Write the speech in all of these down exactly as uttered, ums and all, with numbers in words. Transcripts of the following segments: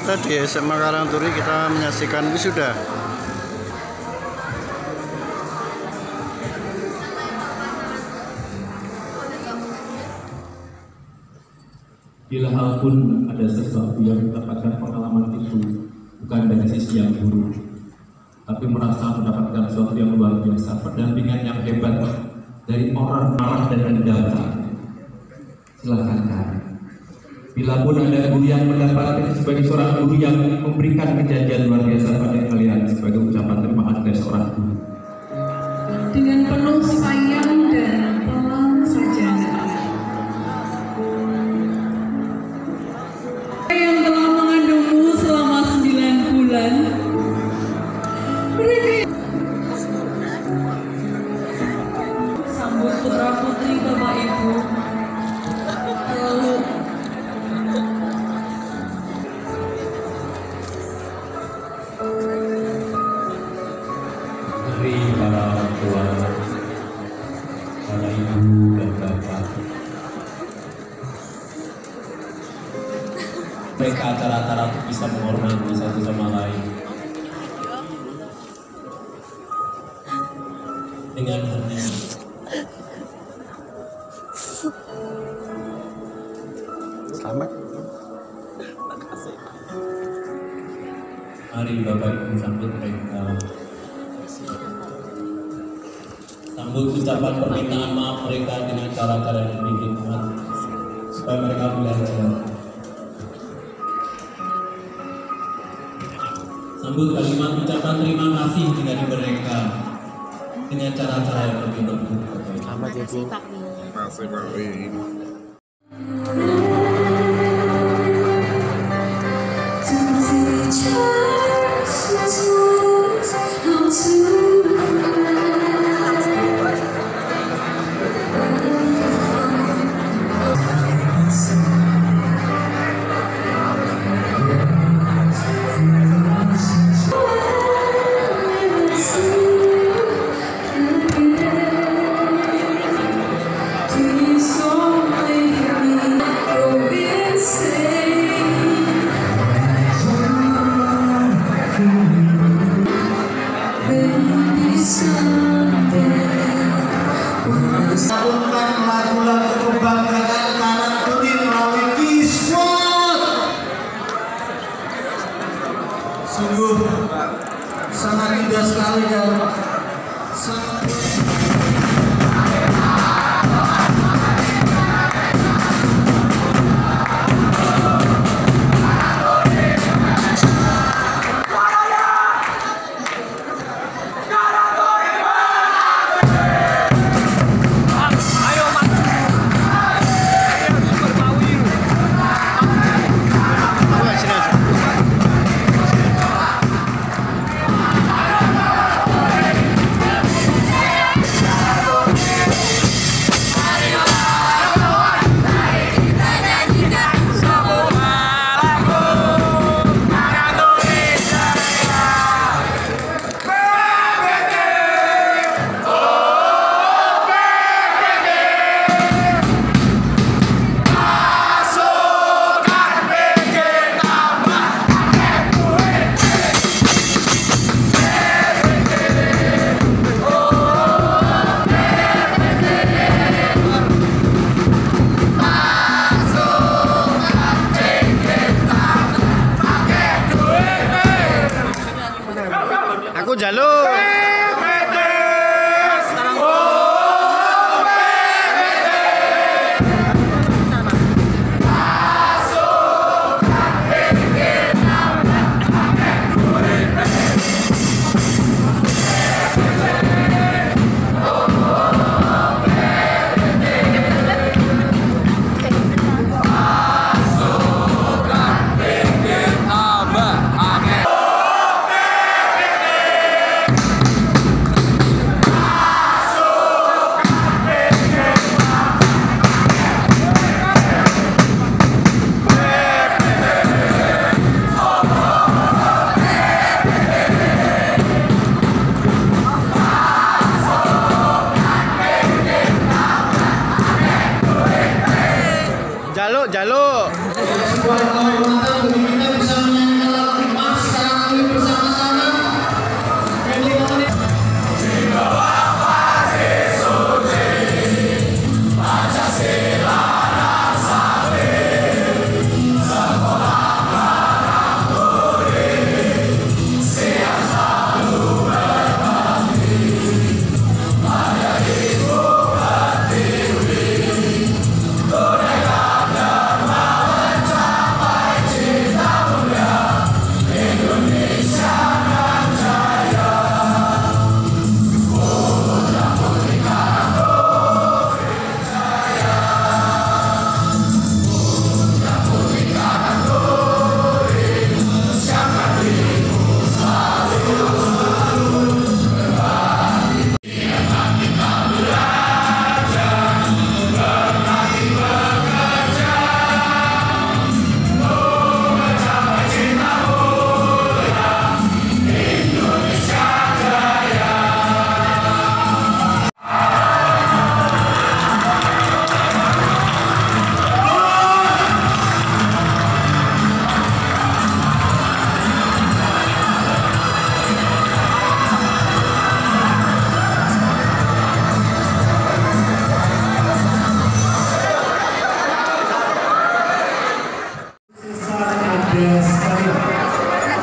Kita di S M A Karangturi, kita menyaksikan wisuda. Bila hal pun ada sesuatu yang mendapatkan pengalaman itu bukan dari sisi yang buruk, tapi merasa mendapatkan sesuatu yang luar biasa, pendampingan yang hebat dari orang marah dan mendata. Silakan kan. Bila pun ada guru yang mendapatkan sebagai seorang guru yang memberikan kejadian luar biasa pada kalian sebagai ucapan terima kasih dari seorang guru. Dengan penuh sayang dan pelan saja. Yang telah mengandungmu selama sembilan bulan. Mereka sambut putra putri Bapak Ibu. Lalu Mari para orang tua, para ibu dan bapak, mereka acara-acara untuk bisa menghormati satu sama lain dengan hening. Selamat. Mari Bapak Ibu sambut mereka. Sambut ucapan permintaan maaf mereka dengan cara-cara yang lebih hikmat supaya mereka belajar. Sambut kalimat ucapan terima kasih dari mereka dengan cara-cara yang lebih lembut. Selamat ya Bu. Terima kasih Pak Win. Lakukan lagu-lagu kebanggaan Karangturi melalui Kiswat. Sungguh sangat indah sekali dan sangat Aku jaluk. Abah, amin.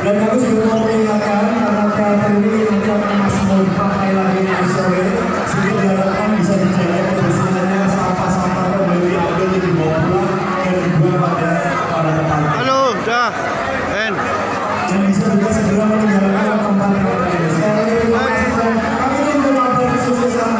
Dan kami juga mau mengingatkan karena teater ini nanti akan masih mau dipakai lagi di sore, sehingga diharapkan bisa dijaga kebersihannya, sampah-sampah boleh diambil dibawa pulang dan dibuang pada para tetangga. Halo, udah. Ben. Dan bisa juga segera meninggalkan tempat yang lain. Sekali lagi terima kasih dan kami ingin mengucapkan sukses sama.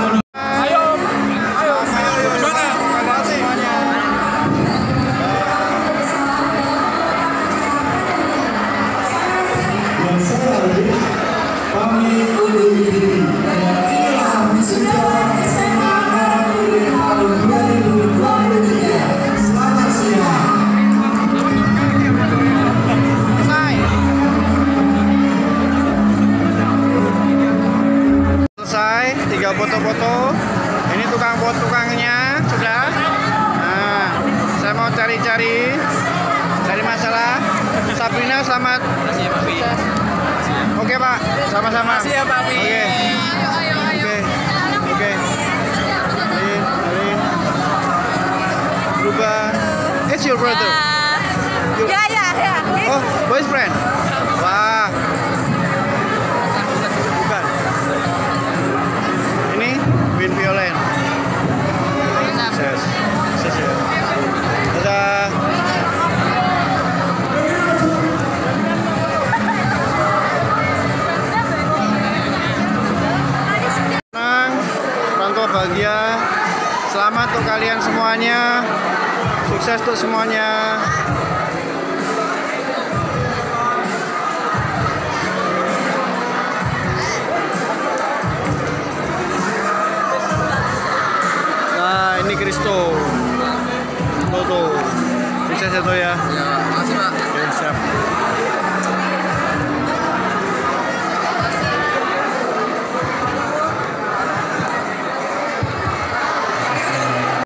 Dan saya lagi kami undur diri. Dan inilah wisuda S M A Karangturi tahun dua ribu dua puluh tiga. Selamat siang. Selesai, tiga foto-foto. Ini tukang foto tukangnya sudah. Nah, saya mau cari-cari cari masalah. Sabrina, selamat. Oke Pak, sama-sama. Oke. Oke. Oke. Alin, Alin. Berubah. It's your brother. Your- Ya, ya, ya. Oh, boyfriend. Wah. Bukan. Ini Win Violen. Sukses. Sukses ya. Dadah. Senang, orang tua bahagia. Selamat untuk kalian semuanya. Sukses untuk semuanya. Nah, ini Kristo. Toto. Sukses ya, Toh ya. Ya, makasih Pak. Oke, siap.